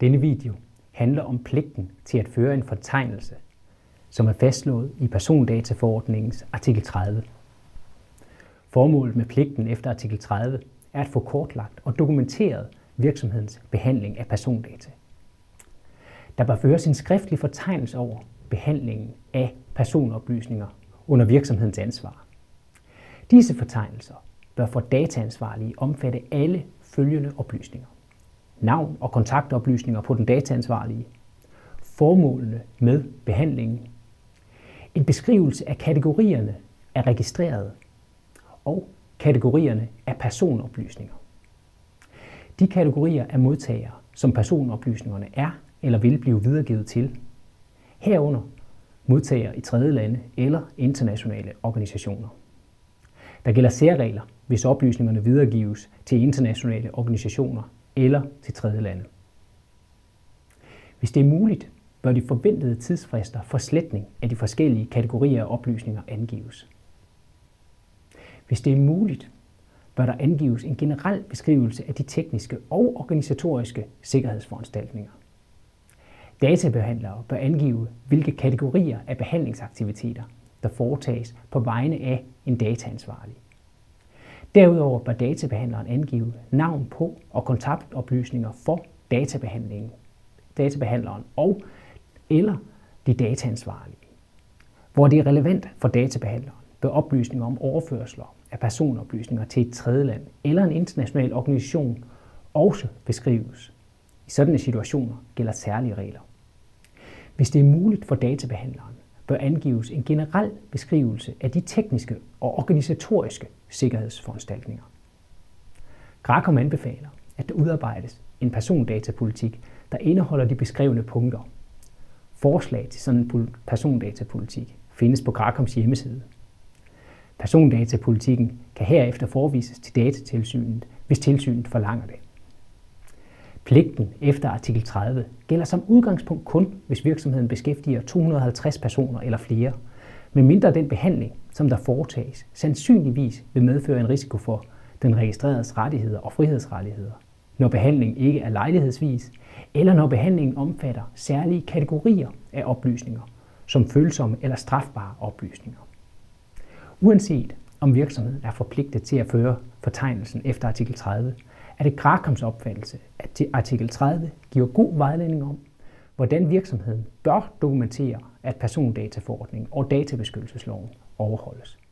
Denne video handler om pligten til at føre en fortegnelse, som er fastslået i persondataforordningens artikel 30. Formålet med pligten efter artikel 30 er at få kortlagt og dokumenteret virksomhedens behandling af persondata. Der bør føres en skriftlig fortegnelse over behandlingen af personoplysninger under virksomhedens ansvar. Disse fortegnelser bør for dataansvarlige omfatte alle følgende oplysninger: navn og kontaktoplysninger på den dataansvarlige, formålene med behandlingen, en beskrivelse af kategorierne af registrerede og kategorierne af personoplysninger. De kategorier af modtagere, som personoplysningerne er eller vil blive videregivet til, herunder modtagere i tredje lande eller internationale organisationer. Der gælder særregler, hvis oplysningerne videregives til internationale organisationer eller til tredje lande. Hvis det er muligt, bør de forventede tidsfrister for sletning af de forskellige kategorier af oplysninger angives. Hvis det er muligt, bør der angives en generel beskrivelse af de tekniske og organisatoriske sikkerhedsforanstaltninger. Databehandlere bør angive, hvilke kategorier af behandlingsaktiviteter, der foretages på vegne af en dataansvarlig. Derudover bør databehandleren angive navn på og kontaktoplysninger for databehandleren og eller de dataansvarlige. Hvor det er relevant for databehandleren, bør oplysninger om overførsler af personoplysninger til et tredjeland eller en international organisation også beskrives. I sådanne situationer gælder særlige regler. Hvis det er muligt for databehandleren, bør angives en generel beskrivelse af de tekniske og organisatoriske sikkerhedsforanstaltninger. GRACOM anbefaler, at der udarbejdes en persondatapolitik, der indeholder de beskrevne punkter. Forslag til sådan en persondatapolitik findes på GRACOMs hjemmeside. Persondatapolitikken kan herefter forvises til Datatilsynet, hvis tilsynet forlanger det. Pligten efter artikel 30 gælder som udgangspunkt kun, hvis virksomheden beskæftiger 250 personer eller flere, medmindre den behandling, som der foretages, sandsynligvis vil medføre en risiko for den registreredes rettigheder og frihedsrettigheder, når behandlingen ikke er lejlighedsvis, eller når behandlingen omfatter særlige kategorier af oplysninger, som følsomme eller strafbare oplysninger. Uanset om virksomheden er forpligtet til at føre fortegnelsen efter artikel 30, er det GRACOMs opfattelse, at artikel 30 giver god vejledning om, hvordan virksomheden bør dokumentere, at persondataforordningen og databeskyttelsesloven overholdes.